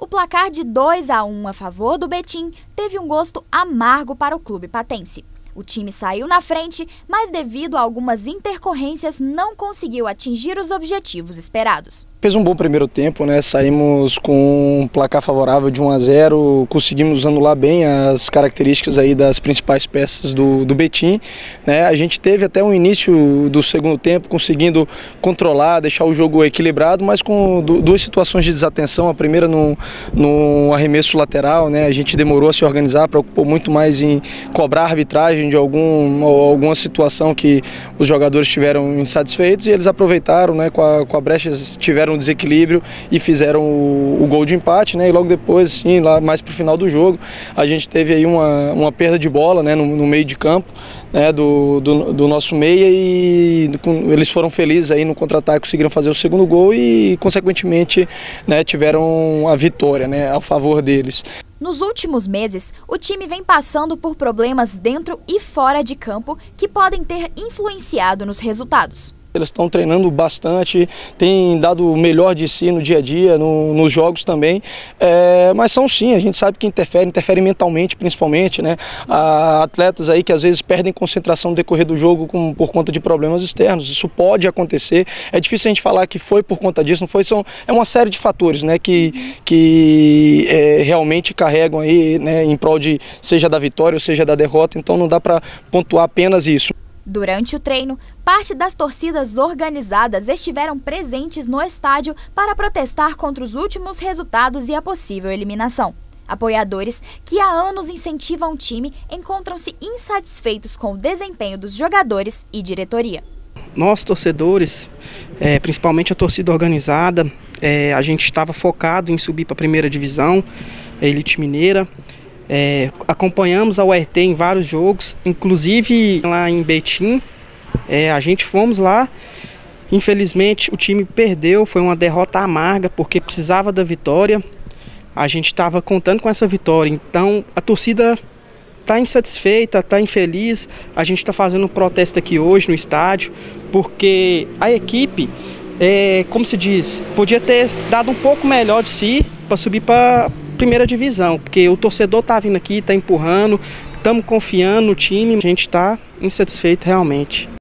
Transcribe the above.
placar de 2-1 a favor do Betim teve um gosto amargo para o clube patense. O time saiu na frente, mas devido a algumas intercorrências não conseguiu atingir os objetivos esperados. Fez um bom primeiro tempo, né? Saímos com um placar favorável de 1-0, conseguimos anular bem as características aí das principais peças do Betim, né? A gente teve até o início do segundo tempo conseguindo controlar, deixar o jogo equilibrado, mas com duas situações de desatenção. A primeira no arremesso lateral, né? A gente demorou a se organizar, preocupou muito mais em cobrar a arbitragem de alguma situação que os jogadores estiveram insatisfeitos e eles aproveitaram, né? Com a brecha tiveram um desequilíbrio e fizeram o gol de empate, né? E logo depois, sim, lá mais para o final do jogo, a gente teve aí uma perda de bola, né? no meio de campo, né? do nosso meia, e eles foram felizes aí no contra-ataque, conseguiram fazer o segundo gol e consequentemente, né? Tiveram a vitória, né? A favor deles. Nos últimos meses, o time vem passando por problemas dentro e fora de campo que podem ter influenciado nos resultados. Eles estão treinando bastante, têm dado o melhor de si no dia a dia, nos jogos também, mas são sim, a gente sabe que interfere mentalmente principalmente, né? Há atletas aí que às vezes perdem concentração no decorrer do jogo por conta de problemas externos, isso pode acontecer, é difícil a gente falar que foi por conta disso, não foi, é uma série de fatores, né? que realmente carregam aí, né? Em prol de seja da vitória ou seja da derrota, então não dá para pontuar apenas isso. Durante o treino, parte das torcidas organizadas estiveram presentes no estádio para protestar contra os últimos resultados e a possível eliminação. Apoiadores que há anos incentivam o time encontram-se insatisfeitos com o desempenho dos jogadores e diretoria. Nós, torcedores, principalmente a torcida organizada, a gente estava focado em subir para a primeira divisão, a Elite Mineira. Acompanhamos a URT em vários jogos, inclusive lá em Betim, a gente fomos lá, infelizmente o time perdeu, foi uma derrota amarga porque precisava da vitória, a gente estava contando com essa vitória, então a torcida está insatisfeita, está infeliz, a gente está fazendo um protesto aqui hoje no estádio, porque a equipe, como se diz, podia ter dado um pouco melhor de si para subir para primeira divisão, porque o torcedor está vindo aqui, está empurrando, estamos confiando no time, a gente está insatisfeito realmente.